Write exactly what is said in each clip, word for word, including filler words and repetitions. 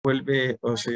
vuelve o se,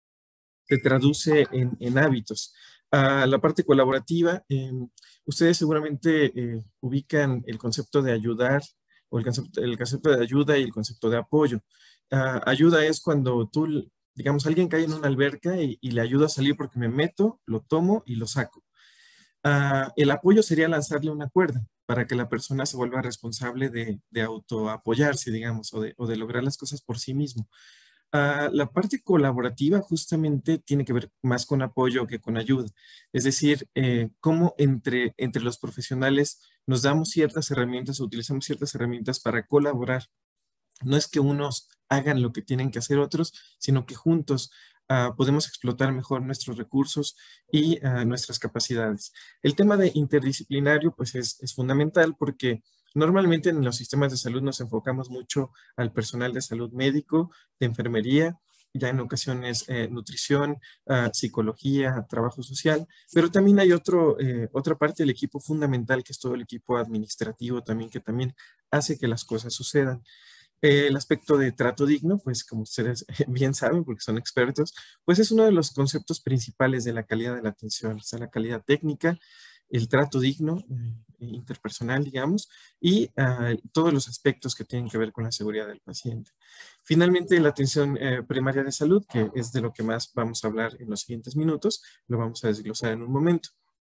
se traduce en, en hábitos. Uh, la parte colaborativa, eh, ustedes seguramente eh, ubican el concepto de ayudar o el concepto, el concepto de ayuda y el concepto de apoyo. Uh, ayuda es cuando tú, digamos, alguien cae en una alberca y, y le ayudo a salir porque me meto, lo tomo y lo saco. Uh, el apoyo sería lanzarle una cuerda para que la persona se vuelva responsable de, de autoapoyarse, digamos, o de, o de lograr las cosas por sí mismo. Uh, la parte colaborativa justamente tiene que ver más con apoyo que con ayuda. Es decir, eh, cómo entre, entre los profesionales nos damos ciertas herramientas o utilizamos ciertas herramientas para colaborar. No es que unos hagan lo que tienen que hacer otros, sino que juntos uh, podemos explotar mejor nuestros recursos y uh, nuestras capacidades. El tema de interdisciplinario pues es, es fundamental porque normalmente en los sistemas de salud nos enfocamos mucho al personal de salud médico, de enfermería, ya en ocasiones eh, nutrición, uh, psicología, trabajo social, pero también hay otro, eh, otra parte del equipo fundamental que es todo el equipo administrativo también, que también hace que las cosas sucedan. Eh, el aspecto de trato digno, pues como ustedes bien saben, porque son expertos, pues es uno de los conceptos principales de la calidad de la atención. O sea, la calidad técnica, el trato digno, eh, interpersonal, digamos, y uh, todos los aspectos que tienen que ver con la seguridad del paciente. Finalmente, la atención eh, primaria de salud, que es de lo que más vamos a hablar en los siguientes minutos, lo vamos a desglosar en un momento.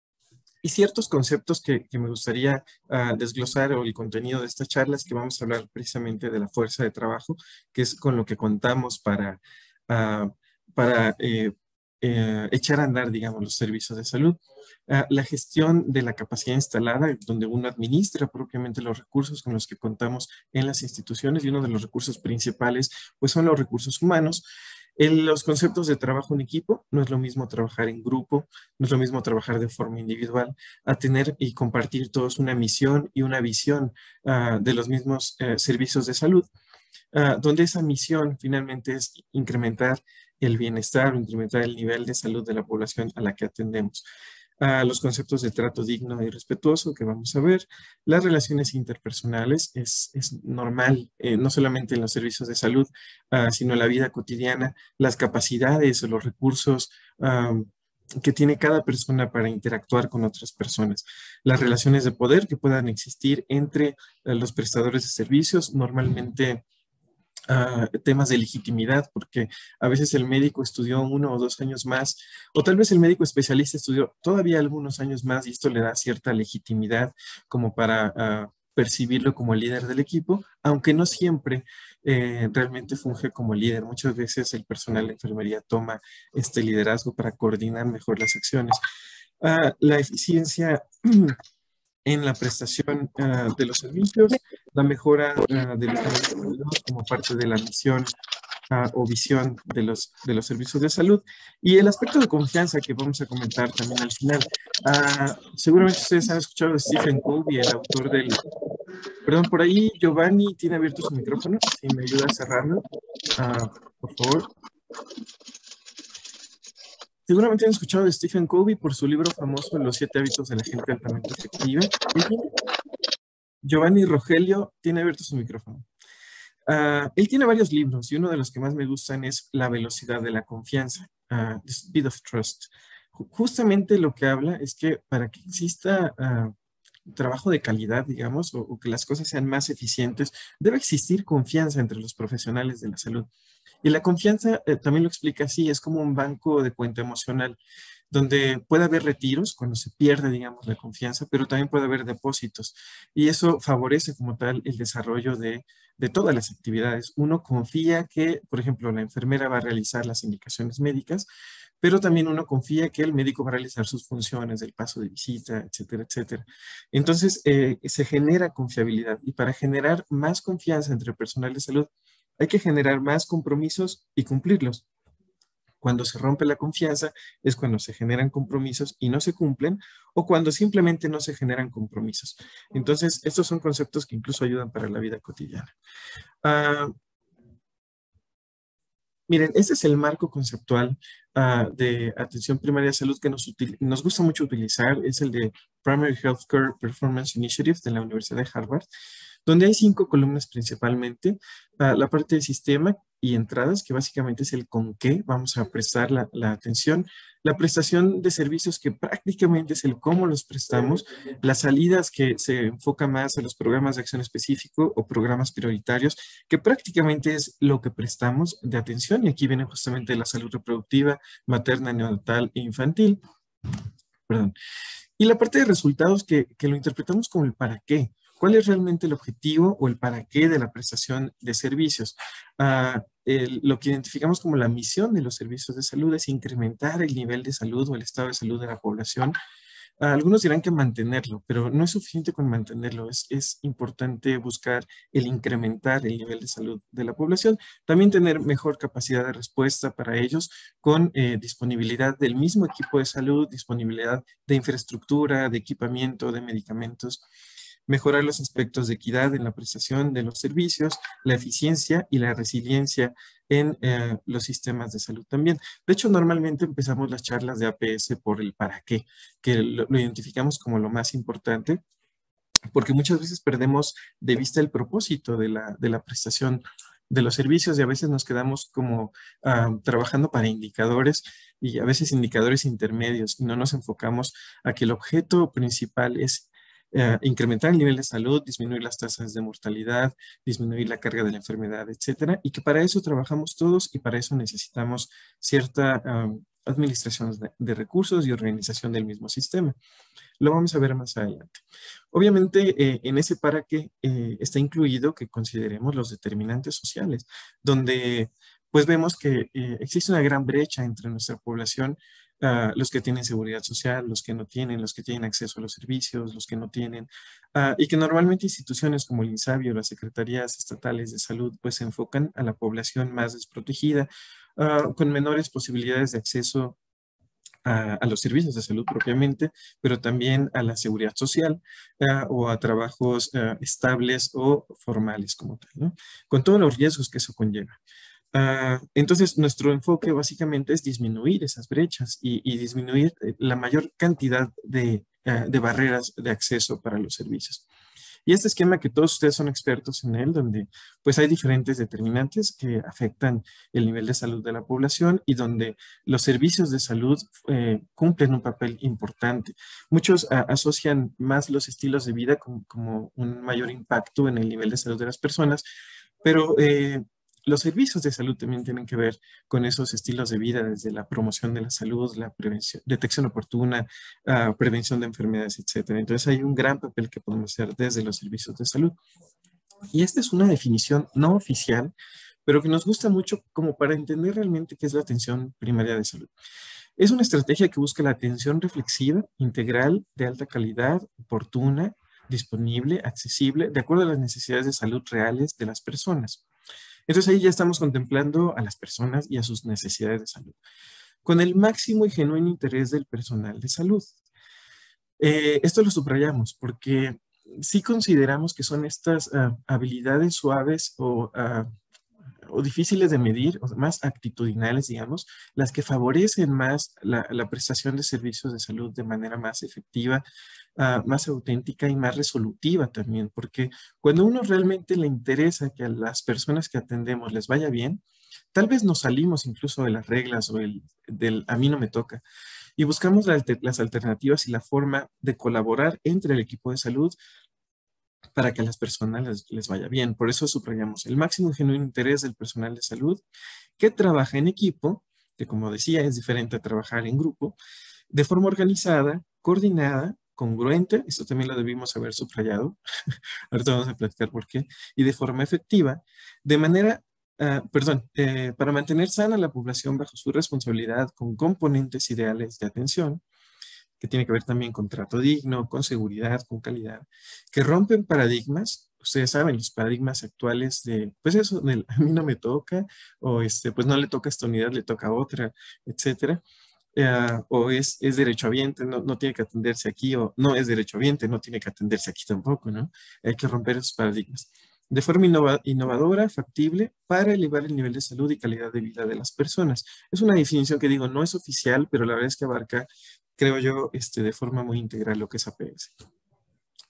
Y ciertos conceptos que, que me gustaría uh, desglosar o el contenido de esta charla es que vamos a hablar precisamente de la fuerza de trabajo, que es con lo que contamos para, uh, para eh, eh, echar a andar, digamos, los servicios de salud. Uh, la gestión de la capacidad instalada, donde uno administra propiamente los recursos con los que contamos en las instituciones, y uno de los recursos principales, pues son los recursos humanos. En los conceptos de trabajo en equipo, no es lo mismo trabajar en grupo, no es lo mismo trabajar de forma individual, a tener y compartir todos una misión y una visión uh, de los mismos uh, servicios de salud, uh, donde esa misión finalmente es incrementar el bienestar o incrementar el nivel de salud de la población a la que atendemos. Uh, los conceptos de trato digno y respetuoso que vamos a ver, las relaciones interpersonales, es, es normal, eh, no solamente en los servicios de salud, uh, sino en la vida cotidiana, las capacidades o los recursos um, que tiene cada persona para interactuar con otras personas, las relaciones de poder que puedan existir entre uh, los prestadores de servicios, normalmente Uh, temas de legitimidad, porque a veces el médico estudió uno o dos años más, o tal vez el médico especialista estudió todavía algunos años más y esto le da cierta legitimidad como para uh, percibirlo como el líder del equipo, aunque no siempre eh, realmente funge como líder. Muchas veces el personal de enfermería toma este liderazgo para coordinar mejor las acciones. Uh, la eficiencia en la prestación uh, de los servicios, la mejora uh, de los como parte de la misión uh, o visión de los, de los servicios de salud, y el aspecto de confianza que vamos a comentar también al final. Uh, seguramente ustedes han escuchado de Stephen Covey, el autor del... Perdón, por ahí Giovanni tiene abierto su micrófono, si me ayuda a cerrarlo, uh, por favor. Seguramente han escuchado de Stephen Covey por su libro famoso Los siete hábitos de la gente altamente efectiva. Giovanni Rogelio tiene abierto su micrófono. Uh, él tiene varios libros y uno de los que más me gustan es La velocidad de la confianza, uh, The Speed of Trust. Justamente lo que habla es que para que exista uh, trabajo de calidad, digamos, o, o que las cosas sean más eficientes, debe existir confianza entre los profesionales de la salud. Y la confianza, eh, también lo explica así, es como un banco de cuenta emocional, donde puede haber retiros cuando se pierde, digamos, la confianza, pero también puede haber depósitos. Y eso favorece como tal el desarrollo de, de todas las actividades. Uno confía que, por ejemplo, la enfermera va a realizar las indicaciones médicas, pero también uno confía que el médico va a realizar sus funciones, el paso de visita, etcétera, etcétera. Entonces, eh, se genera confiabilidad. Y para generar más confianza entre el personal de salud, hay que generar más compromisos y cumplirlos. Cuando se rompe la confianza es cuando se generan compromisos y no se cumplen, o cuando simplemente no se generan compromisos. Entonces, estos son conceptos que incluso ayudan para la vida cotidiana. Uh, miren, este es el marco conceptual uh, de atención primaria de salud que nos, nos gusta mucho utilizar. Es el de Primary Healthcare Performance Initiative de la Universidad de Harvard. donde hay cinco columnas principalmente. Uh, la parte de sistema y entradas, que básicamente es el con qué vamos a prestar la, la atención. La prestación de servicios, que prácticamente es el cómo los prestamos. Las salidas, que se enfoca más a los programas de acción específico o programas prioritarios, que prácticamente es lo que prestamos de atención. Y aquí viene justamente la salud reproductiva, materna, neonatal e infantil. Perdón. Y la parte de resultados, que, que lo interpretamos como el para qué. ¿Cuál es realmente el objetivo o el para qué de la prestación de servicios? Uh, el, lo que identificamos como la misión de los servicios de salud es incrementar el nivel de salud o el estado de salud de la población. Uh, algunos dirán que mantenerlo, pero no es suficiente con mantenerlo. Es, es importante buscar el incrementar el nivel de salud de la población. También tener mejor capacidad de respuesta para ellos con eh, disponibilidad del mismo equipo de salud, disponibilidad de infraestructura, de equipamiento, de medicamentos. Mejorar los aspectos de equidad en la prestación de los servicios, la eficiencia y la resiliencia en eh, los sistemas de salud también. De hecho, normalmente empezamos las charlas de A P S por el para qué, que lo, lo identificamos como lo más importante, porque muchas veces perdemos de vista el propósito de la, de la prestación de los servicios y a veces nos quedamos como uh, trabajando para indicadores y a veces indicadores intermedios y no nos enfocamos a que el objeto principal es Uh, incrementar el nivel de salud, disminuir las tasas de mortalidad, disminuir la carga de la enfermedad, etcétera, y que para eso trabajamos todos y para eso necesitamos cierta um, administración de, de recursos y organización del mismo sistema. Lo vamos a ver más adelante. Obviamente, eh, en ese para qué eh, está incluido que consideremos los determinantes sociales, donde pues vemos que eh, existe una gran brecha entre nuestra población, uh, los que tienen seguridad social, los que no tienen, los que tienen acceso a los servicios, los que no tienen, uh, y que normalmente instituciones como el INSABI o las secretarías estatales de salud pues se enfocan a la población más desprotegida, uh, con menores posibilidades de acceso A, a los servicios de salud propiamente, pero también a la seguridad social uh, o a trabajos uh, estables o formales como tal, ¿no? Con todos los riesgos que eso conlleva. Uh, entonces, nuestro enfoque básicamente es disminuir esas brechas y, y disminuir la mayor cantidad de, uh, de barreras de acceso para los servicios. Y este esquema, que todos ustedes son expertos en él, donde pues hay diferentes determinantes que afectan el nivel de salud de la población y donde los servicios de salud eh, cumplen un papel importante. Muchos a, asocian más los estilos de vida como, como un mayor impacto en el nivel de salud de las personas, pero eh, los servicios de salud también tienen que ver con esos estilos de vida, desde la promoción de la salud, la prevención, detección oportuna, uh, prevención de enfermedades, etcétera. Entonces hay un gran papel que podemos hacer desde los servicios de salud. Y esta es una definición no oficial, pero que nos gusta mucho como para entender realmente qué es la atención primaria de salud. Es una estrategia que busca la atención reflexiva, integral, de alta calidad, oportuna, disponible, accesible, de acuerdo a las necesidades de salud reales de las personas. Entonces ahí ya estamos contemplando a las personas y a sus necesidades de salud, con el máximo y genuino interés del personal de salud. Eh, esto lo subrayamos porque sí consideramos que son estas uh, habilidades suaves o, uh, o difíciles de medir, o más actitudinales, digamos, las que favorecen más la, la prestación de servicios de salud de manera más efectiva, uh, más auténtica y más resolutiva también, porque cuando uno realmente le interesa que a las personas que atendemos les vaya bien, tal vez nos salimos incluso de las reglas o el, del a mí no me toca y buscamos la, las alternativas y la forma de colaborar entre el equipo de salud para que a las personas les, les vaya bien. Por eso subrayamos el máximo y genuino interés del personal de salud que trabaja en equipo, que como decía es diferente a trabajar en grupo, de forma organizada, coordinada, congruente, esto también lo debimos haber subrayado, ahorita vamos a platicar por qué, y de forma efectiva, de manera, uh, perdón, eh, para mantener sana la población bajo su responsabilidad con componentes ideales de atención, que tiene que ver también con trato digno, con seguridad, con calidad, que rompen paradigmas. Ustedes saben, los paradigmas actuales de, pues eso, del, a mí no me toca, o este, pues no le toca a esta unidad, le toca a otra, etcétera. Uh, o es, es derechohabiente, no, no tiene que atenderse aquí, o no es derechohabiente, no tiene que atenderse aquí tampoco, ¿no? Hay que romper esos paradigmas. De forma innova, innovadora, factible, para elevar el nivel de salud y calidad de vida de las personas. Es una definición que digo, no es oficial, pero la verdad es que abarca, creo yo, este, de forma muy integral lo que es A P S.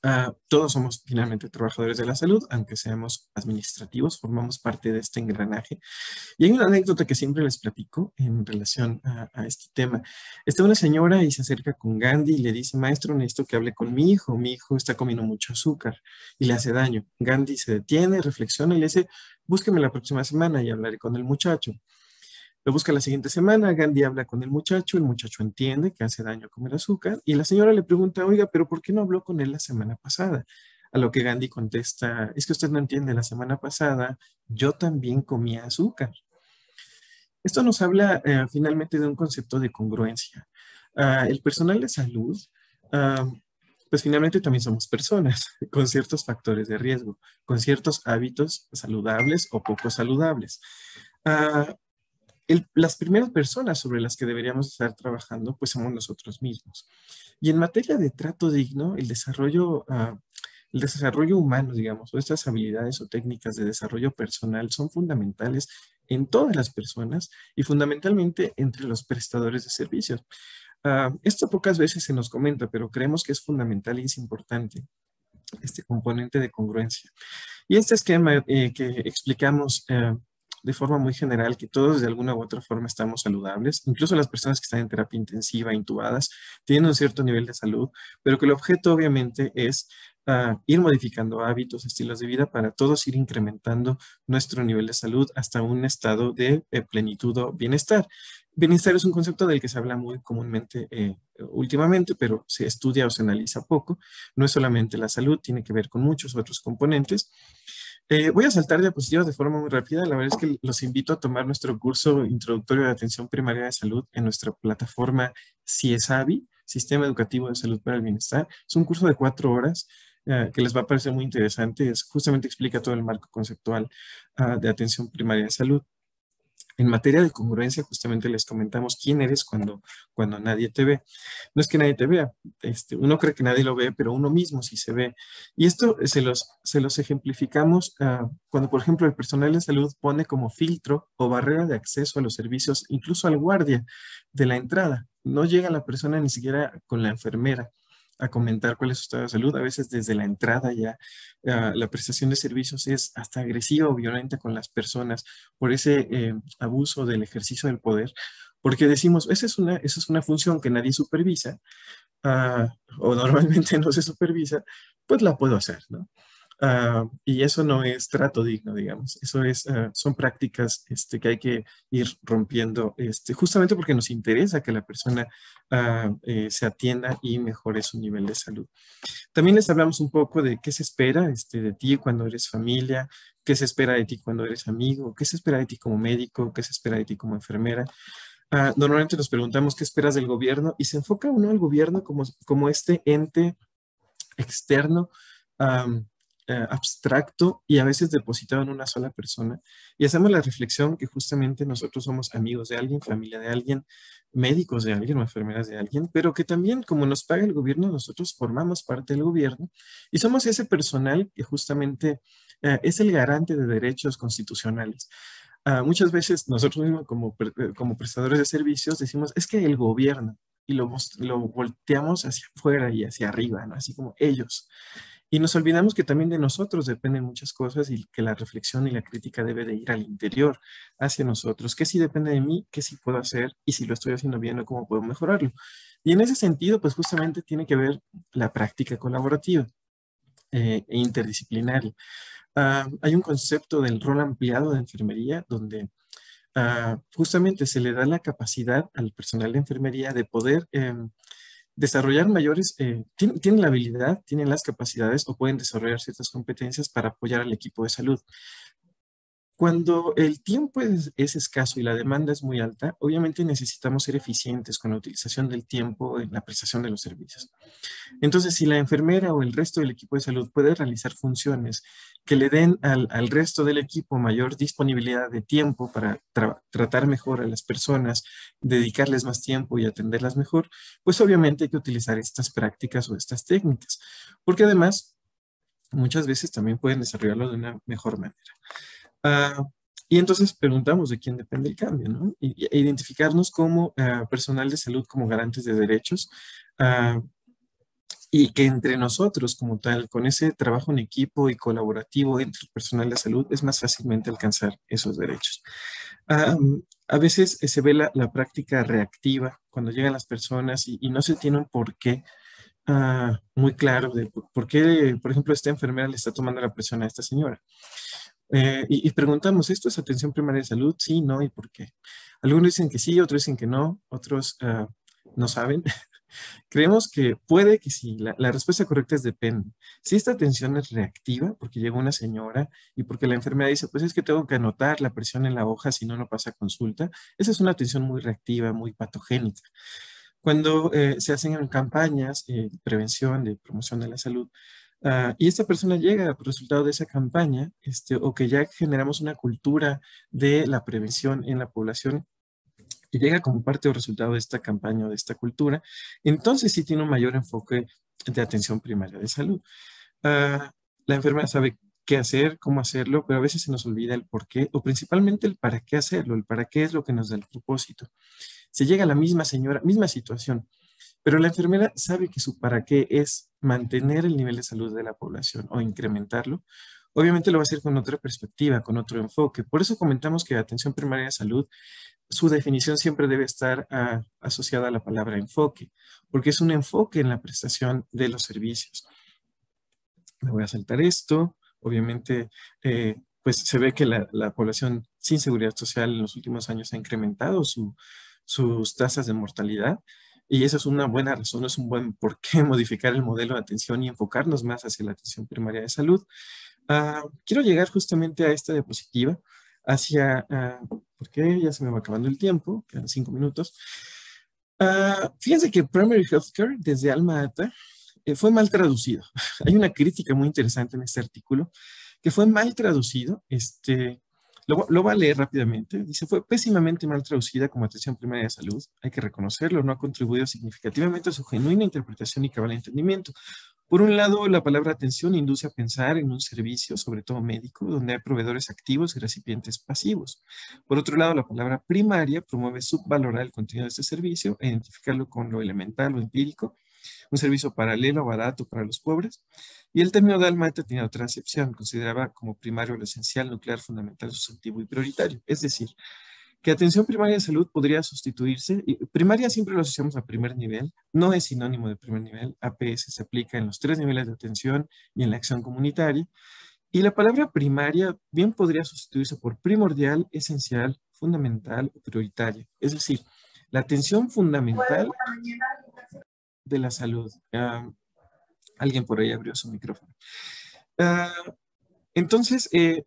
Uh, todos somos finalmente trabajadores de la salud, aunque seamos administrativos, formamos parte de este engranaje. Y hay una anécdota que siempre les platico en relación a, a este tema. Está una señora y se acerca con Gandhi y le dice, maestro, necesito que hable con mi hijo. Mi hijo está comiendo mucho azúcar y le hace daño. Gandhi se detiene, reflexiona y le dice, búsqueme la próxima semana y hablaré con el muchacho. Lo busca la siguiente semana, Gandhi habla con el muchacho, el muchacho entiende que hace daño comer azúcar y la señora le pregunta, oiga, pero ¿por qué no habló con él la semana pasada? A lo que Gandhi contesta, es que usted no entiende, la semana pasada yo también comía azúcar. Esto nos habla eh, finalmente de un concepto de congruencia. Uh, el personal de salud, uh, pues finalmente también somos personas con ciertos factores de riesgo, con ciertos hábitos saludables o poco saludables. Uh, el, las primeras personas sobre las que deberíamos estar trabajando, pues somos nosotros mismos. Y en materia de trato digno, el desarrollo, uh, el desarrollo humano, digamos, o estas habilidades o técnicas de desarrollo personal son fundamentales en todas las personas y fundamentalmente entre los prestadores de servicios. Uh, esto pocas veces se nos comenta, pero creemos que es fundamental y es importante este componente de congruencia. Y este esquema eh, que explicamos eh, de forma muy general, que todos de alguna u otra forma estamos saludables, incluso las personas que están en terapia intensiva, intubadas, tienen un cierto nivel de salud, pero que el objeto obviamente es uh, ir modificando hábitos, estilos de vida para todos ir incrementando nuestro nivel de salud hasta un estado de eh, plenitud o bienestar. Bienestar es un concepto del que se habla muy comúnmente eh, últimamente, pero se estudia o se analiza poco. No es solamente la salud, tiene que ver con muchos otros componentes. Eh, voy a saltar diapositivas de forma muy rápida. La verdad es que los invito a tomar nuestro curso introductorio de atención primaria de salud en nuestra plataforma CIESABI, Sistema Educativo de Salud para el Bienestar. Es un curso de cuatro horas uh, que les va a parecer muy interesante. Es, justamente explica todo el marco conceptual uh, de atención primaria de salud. En materia de congruencia, justamente les comentamos quién eres cuando, cuando nadie te ve. No es que nadie te vea, este, uno cree que nadie lo ve, pero uno mismo sí se ve. Y esto se los, se los ejemplificamos uh, cuando, por ejemplo, el personal de salud pone como filtro o barrera de acceso a los servicios, incluso al guardia de la entrada. No llega la persona ni siquiera con la enfermera a comentar cuál es su estado de salud. A veces desde la entrada ya uh, la prestación de servicios es hasta agresiva o violenta con las personas por ese eh, abuso del ejercicio del poder, porque decimos, esa es una, esa es una función que nadie supervisa, uh, o normalmente no se supervisa, pues la puedo hacer, ¿no? Uh, y eso no es trato digno, digamos. Eso es, uh, son prácticas este, que hay que ir rompiendo, este, justamente porque nos interesa que la persona uh, eh, se atienda y mejore su nivel de salud. También les hablamos un poco de qué se espera este, de ti cuando eres familia, qué se espera de ti cuando eres amigo, qué se espera de ti como médico, qué se espera de ti como enfermera. Uh, normalmente nos preguntamos qué esperas del gobierno y se enfoca uno al gobierno como, como este ente externo, um, eh, abstracto y a veces depositado en una sola persona. Y hacemos la reflexión que justamente nosotros somos amigos de alguien, familia de alguien, médicos de alguien o enfermeras de alguien, pero que también como nos paga el gobierno, nosotros formamos parte del gobierno y somos ese personal que justamente eh, es el garante de derechos constitucionales. Uh, muchas veces nosotros mismos como, pre- como prestadores de servicios decimos, es que el gobierno, y lo, mos- lo volteamos hacia afuera y hacia arriba, ¿no? Así como ellos. Y nos olvidamos que también de nosotros dependen muchas cosas y que la reflexión y la crítica debe de ir al interior, hacia nosotros. ¿Qué sí depende de mí? ¿Qué sí puedo hacer? Y si lo estoy haciendo bien o cómo puedo mejorarlo. Y en ese sentido, pues justamente tiene que ver la práctica colaborativa eh, e interdisciplinaria. Uh, hay un concepto del rol ampliado de enfermería donde uh, justamente se le da la capacidad al personal de enfermería de poder eh, desarrollar mayores, eh, tienen, tienen la habilidad, tienen las capacidades o pueden desarrollar ciertas competencias para apoyar al equipo de salud. Cuando el tiempo es, es escaso y la demanda es muy alta, obviamente necesitamos ser eficientes con la utilización del tiempo en la prestación de los servicios. Entonces, si la enfermera o el resto del equipo de salud puede realizar funciones que le den al, al resto del equipo mayor disponibilidad de tiempo para tra tratar mejor a las personas, dedicarles más tiempo y atenderlas mejor, pues obviamente hay que utilizar estas prácticas o estas técnicas, porque además muchas veces también pueden desarrollarlo de una mejor manera. Uh, y entonces preguntamos de quién depende el cambio, ¿no? Y, y identificarnos como uh, personal de salud, como garantes de derechos, uh, y que entre nosotros como tal, con ese trabajo en equipo y colaborativo entre el personal de salud, es más fácilmente alcanzar esos derechos. Um, a veces eh, se ve la, la práctica reactiva cuando llegan las personas y, y no se tiene un porqué uh, muy claro de por, por qué, por ejemplo, esta enfermera le está tomando la presión a esta señora. Eh, y, y preguntamos, ¿esto es atención primaria de salud? Sí, no, ¿y por qué? Algunos dicen que sí, otros dicen que no, otros uh, no saben. Creemos que puede que sí, la, la respuesta correcta es depende. Si esta atención es reactiva, porque llegó una señora y porque la enfermera dice, pues es que tengo que anotar la presión en la hoja, si no, no pasa consulta, esa es una atención muy reactiva, muy patogénica. Cuando eh, se hacen campañas eh, de prevención, de promoción de la salud, uh, y esta persona llega por resultado de esa campaña, este, o que ya generamos una cultura de la prevención en la población, y llega como parte o resultado de esta campaña o de esta cultura, entonces sí tiene un mayor enfoque de atención primaria de salud. Uh, la enfermera sabe qué hacer, cómo hacerlo, pero a veces se nos olvida el por qué o principalmente el para qué hacerlo. El para qué es lo que nos da el propósito. Se llega a la misma señora, misma situación, pero la enfermera sabe que su para qué es mantener el nivel de salud de la población o incrementarlo. Obviamente lo va a hacer con otra perspectiva, con otro enfoque. Por eso comentamos que atención primaria de salud, su definición siempre debe estar uh, asociada a la palabra enfoque, porque es un enfoque en la prestación de los servicios. Me voy a saltar esto. Obviamente, eh, pues se ve que la, la, población sin seguridad social en los últimos años ha incrementado su, sus tasas de mortalidad. Y esa es una buena razón, es un buen por qué modificar el modelo de atención y enfocarnos más hacia la atención primaria de salud. Uh, quiero llegar justamente a esta diapositiva, hacia, uh, porque ya se me va acabando el tiempo, quedan cinco minutos. Uh, fíjense que Primary Healthcare, desde Alma Ata, eh, fue mal traducido. Hay una crítica muy interesante en este artículo, que fue mal traducido. Este, lo, lo voy a leer rápidamente. Dice, fue pésimamente mal traducida como atención primaria de salud. Hay que reconocerlo, no ha contribuido significativamente a su genuina interpretación y cabal entendimiento. Por un lado, la palabra atención induce a pensar en un servicio, sobre todo médico, donde hay proveedores activos y recipientes pasivos. Por otro lado, la palabra primaria promueve subvalorar el contenido de este servicio e identificarlo con lo elemental o empírico, un servicio paralelo, barato para los pobres. Y el término de Alma Ata tenía otra acepción, consideraba como primario lo esencial, nuclear, fundamental, sustantivo y prioritario. Es decir, que atención primaria de salud podría sustituirse, y primaria siempre lo asociamos a primer nivel, no es sinónimo de primer nivel, A P S se aplica en los tres niveles de atención y en la acción comunitaria, y la palabra primaria bien podría sustituirse por primordial, esencial, fundamental o prioritaria, es decir, la atención fundamental de la salud. Uh, alguien por ahí abrió su micrófono. Uh, entonces, eh,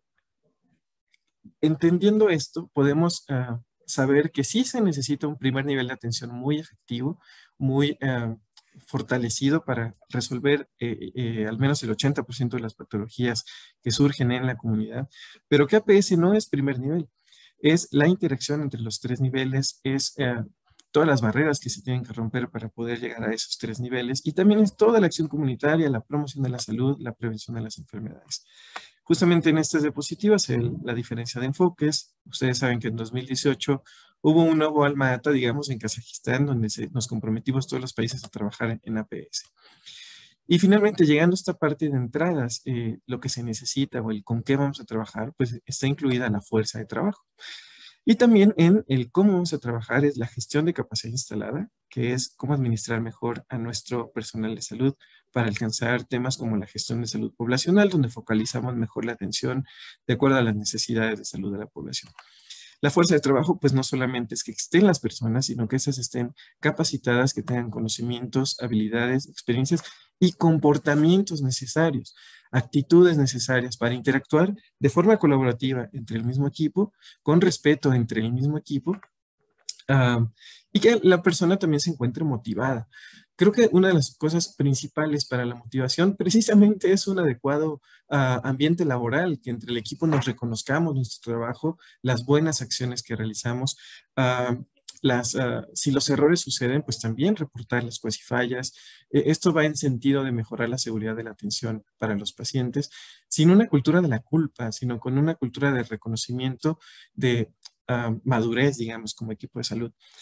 entendiendo esto, podemos uh, saber que sí se necesita un primer nivel de atención muy efectivo, muy uh, fortalecido para resolver eh, eh, al menos el ochenta por ciento de las patologías que surgen en la comunidad, pero que A P S no es primer nivel, es la interacción entre los tres niveles, es uh, todas las barreras que se tienen que romper para poder llegar a esos tres niveles y también es toda la acción comunitaria, la promoción de la salud, la prevención de las enfermedades. Justamente en estas diapositivas, el, la diferencia de enfoques. Ustedes saben que en dos mil dieciocho hubo un nuevo Alma Ata, digamos, en Kazajistán, donde se, nos comprometimos todos los países a trabajar en, en A P S. Y finalmente, llegando a esta parte de entradas, eh, lo que se necesita o el con qué vamos a trabajar, pues está incluida la fuerza de trabajo. Y también en el cómo vamos a trabajar es la gestión de capacidad instalada, que es cómo administrar mejor a nuestro personal de salud para alcanzar temas como la gestión de salud poblacional, donde focalizamos mejor la atención de acuerdo a las necesidades de salud de la población. La fuerza de trabajo, pues no solamente es que estén las personas, sino que esas estén capacitadas, que tengan conocimientos, habilidades, experiencias y comportamientos necesarios, actitudes necesarias para interactuar de forma colaborativa entre el mismo equipo, con respeto entre el mismo equipo, uh, y que la persona también se encuentre motivada. Creo que una de las cosas principales para la motivación precisamente es un adecuado uh, ambiente laboral, que entre el equipo nos reconozcamos nuestro trabajo, las buenas acciones que realizamos, uh, las, uh, si los errores suceden, pues también reportarlas, pues si fallas. Eh, esto va en sentido de mejorar la seguridad de la atención para los pacientes, sin una cultura de la culpa, sino con una cultura de reconocimiento, de uh, madurez, digamos, como equipo de salud.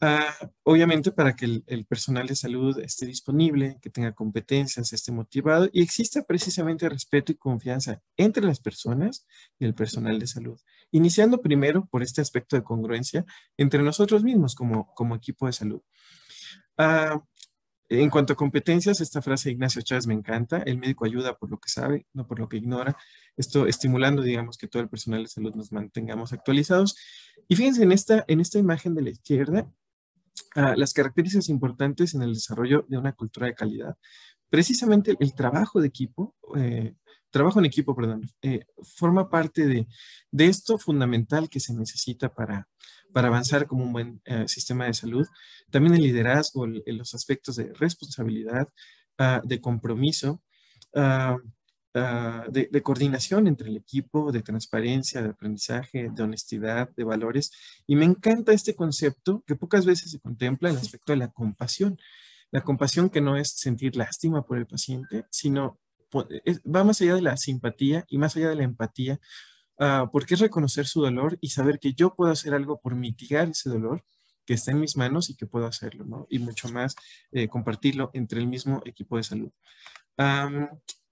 Ah, obviamente para que el, el personal de salud esté disponible, que tenga competencias, esté motivado y exista precisamente respeto y confianza entre las personas y el personal de salud. Iniciando primero por este aspecto de congruencia entre nosotros mismos como, como equipo de salud. Ah, en cuanto a competencias, esta frase de Ignacio Chávez me encanta. El médico ayuda por lo que sabe, no por lo que ignora. Esto estimulando, digamos, que todo el personal de salud nos mantengamos actualizados. Y fíjense en esta, en esta imagen de la izquierda, ah, las características importantes en el desarrollo de una cultura de calidad. Precisamente el trabajo de equipo, eh, trabajo en equipo, perdón, eh, forma parte de, de esto fundamental que se necesita para, para avanzar como un buen eh, sistema de salud. También el liderazgo, el- el- los aspectos de responsabilidad, ah, de compromiso, ah, ah, de, de coordinación entre el equipo, de transparencia, de aprendizaje, de honestidad, de valores. Y me encanta este concepto que pocas veces se contempla, el aspecto de la compasión. La compasión que no es sentir lástima por el paciente, sino po- es- va más allá de la simpatía y más allá de la empatía, ah, porque es reconocer su dolor y saber que yo puedo hacer algo por mitigar ese dolor que está en mis manos y que puedo hacerlo, ¿no? Y mucho más eh, compartirlo entre el mismo equipo de salud. Am,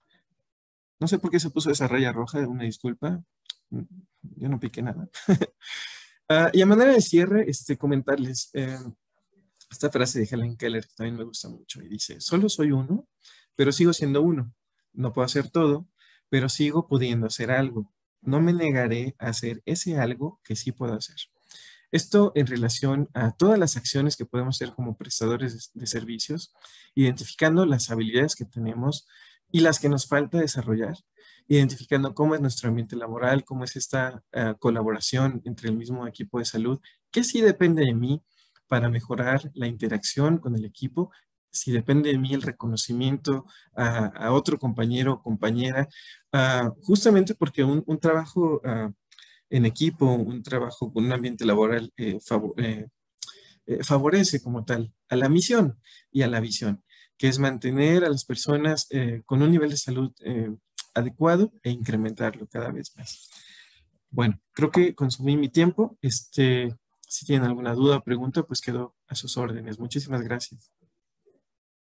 no sé por qué se puso esa raya roja, una disculpa. Mm, Yo no piqué nada. Ah, y a manera de cierre, este, comentarles eh, esta frase de Helen Keller que también me gusta mucho y dice, solo soy uno, pero sigo siendo uno. No puedo hacer todo, pero sigo pudiendo hacer algo. No me negaré a hacer ese algo que sí puedo hacer. Esto en relación a todas las acciones que podemos hacer como prestadores de, de servicios, identificando las habilidades que tenemos y las que nos falta desarrollar, identificando cómo es nuestro ambiente laboral, cómo es esta eh, colaboración entre el mismo equipo de salud, que sí depende de mí para mejorar la interacción con el equipo, si depende de mí el reconocimiento a, a otro compañero o compañera, ah, justamente porque un, un trabajo ah, en equipo, un trabajo con un ambiente laboral eh, favo- eh, eh, favorece como tal a la misión y a la visión, que es mantener a las personas eh, con un nivel de salud eh, adecuado e incrementarlo cada vez más. Bueno, creo que consumí mi tiempo. Este, si tienen alguna duda o pregunta, pues quedo a sus órdenes. Muchísimas gracias.